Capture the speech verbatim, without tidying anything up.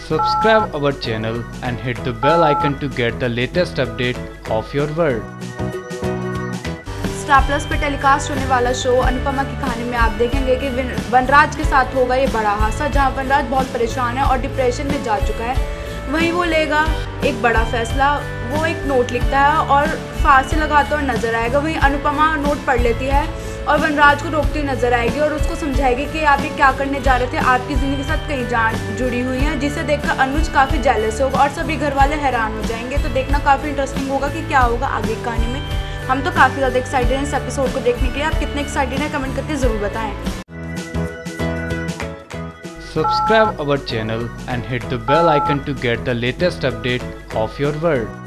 Subscribe our channel and hit the bell icon to get the latest update of your world. Star Plus पे telecast होने वाला show Anupama की कहानी में आप देखेंगे कि वनराज के साथ होगा ये बड़ा हादसा, जहां वनराज बहुत परेशान है और डिप्रेशन में जा चुका है। वहीं वो लेगा एक बड़ा फैसला, वो एक नोट लिखता है और फांसी लगाता हुआ नजर आएगा। वहीं अनुपमा नोट पढ़ लेती है और वनराज को रोकती नजर आएगी और उसको समझाएगी कि आप ये क्या करने जा रहे थे, आपकी ज़िंदगी के साथ कई जान जुड़ी हुई है, जिसे देखकर अनुज काफ़ी जेलस होगा और सभी घर वाले हैरान हो जाएंगे। तो देखना काफ़ी इंटरेस्टिंग होगा कि क्या होगा आगे की कहानी में। हम तो काफ़ी ज़्यादा एक्साइटेड हैं इस एपिसोड को देखने के लिए। आप कितने एक्साइटेड हैं कमेंट करके ज़रूर बताएं। Subscribe our channel and hit the bell icon to get the latest update of your world.